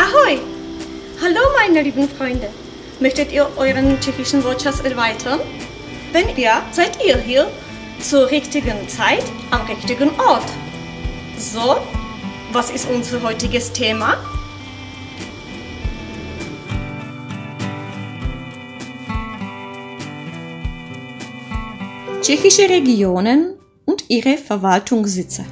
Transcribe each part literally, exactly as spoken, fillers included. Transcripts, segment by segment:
Ahoj! Hallo meine lieben Freunde! Möchtet ihr euren tschechischen Wortschatz erweitern? Wenn ja, seid ihr hier zur richtigen Zeit am richtigen Ort. So, was ist unser heutiges Thema? Tschechische Regionen und ihre Verwaltungssitze.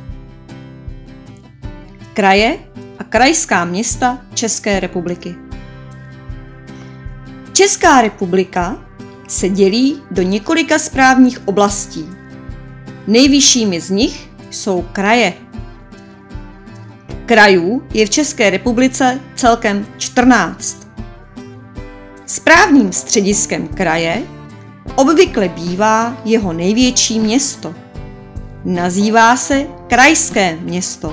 Kraje a krajská města České republiky. Česká republika se dělí do několika správních oblastí. Nejvyššími z nich jsou kraje. Krajů je v České republice celkem čtrnáct. Správním střediskem kraje obvykle bývá jeho největší město. Nazývá se krajské město.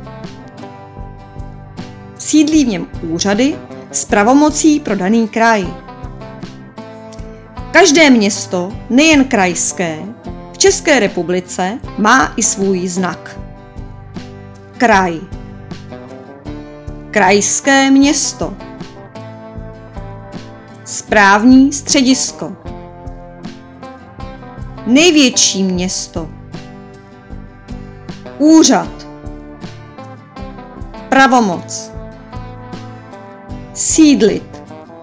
Sídlí v něm úřady s pravomocí pro daný kraj. Každé město, nejen krajské, v České republice má i svůj znak. Kraj. Krajské město. Správní středisko. Největší město. Úřad. Pravomoc. Sídlit.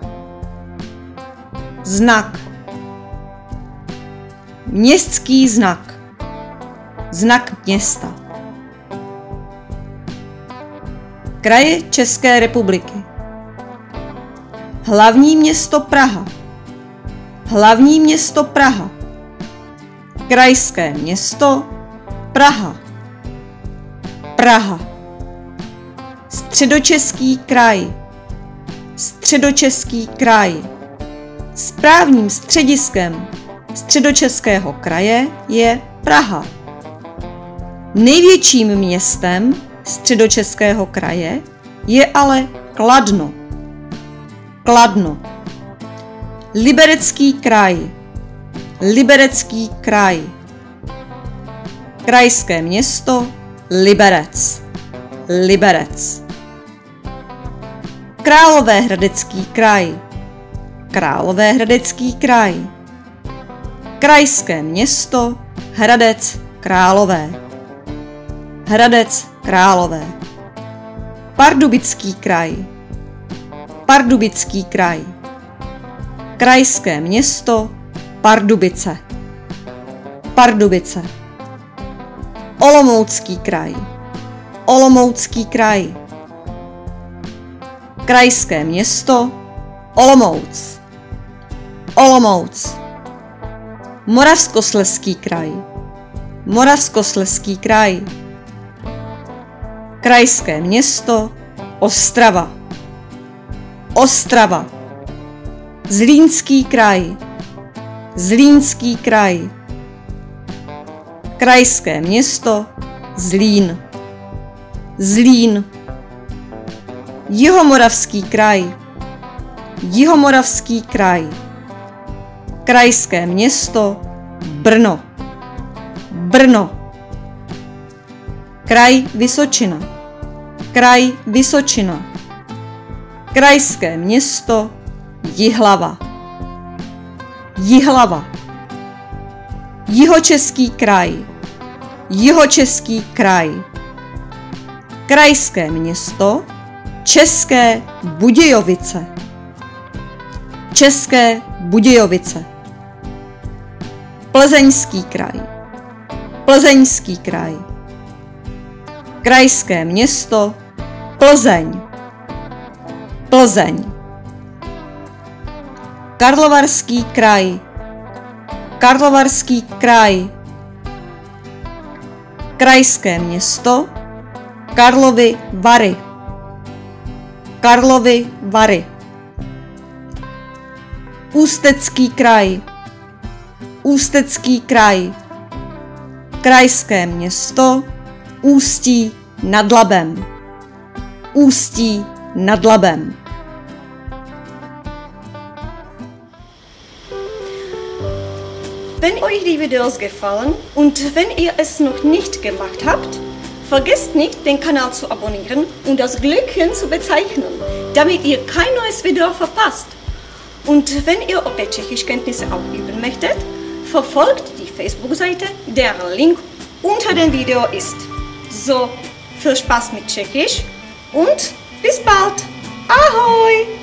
Znak. Městský znak. Znak města. Kraje České republiky. Hlavní město Praha. Hlavní město Praha. Krajské město Praha. Praha. Středočeský kraj. Středočeský kraj. Správním střediskem Středočeského kraje je Praha. Největším městem Středočeského kraje je ale Kladno. Kladno. Liberecký kraj. Liberecký kraj. Krajské město Liberec. Liberec. Královéhradecký kraj. Královéhradecký kraj. Krajské město Hradec Králové. Hradec Králové. Pardubický kraj. Pardubický kraj. Krajské město Pardubice. Pardubice. Olomoucký kraj. Olomoucký kraj. Krajské město Olomouc. Olomouc. Moravskoslezský kraj. Moravskoslezský kraj. Krajské město Ostrava. Ostrava. Zlínský kraj. Zlínský kraj. Krajské město Zlín. Zlín. Jihomoravský kraj. Jihomoravský kraj. Krajské město Brno. Brno. Kraj Vysočina. Kraj Vysočina. Krajské město Jihlava. Jihlava. Jihočeský kraj. Jihočeský kraj. Krajské město České Budějovice. České Budějovice. Plzeňský kraj. Plzeňský kraj. Krajské město Plzeň. Plzeň. Karlovarský kraj. Karlovarský kraj. Krajské město Karlovy Vary. Karlovy Vary. Ústecký kraj. Ústecký kraj. Krajské město Ústí nad Labem. Ústí nad Labem. Wenn euch die Videos gefallen und wenn ihr es noch nicht gemacht habt, Vergesst nicht, den Kanal zu abonnieren und das Glöckchen zu bezeichnen, damit ihr kein neues Video verpasst. Und wenn ihr eure Tschechischkenntnisse auch üben möchtet, verfolgt die Facebook-Seite, deren Link unter dem Video ist. So, viel Spaß mit Tschechisch und bis bald! Ahoj!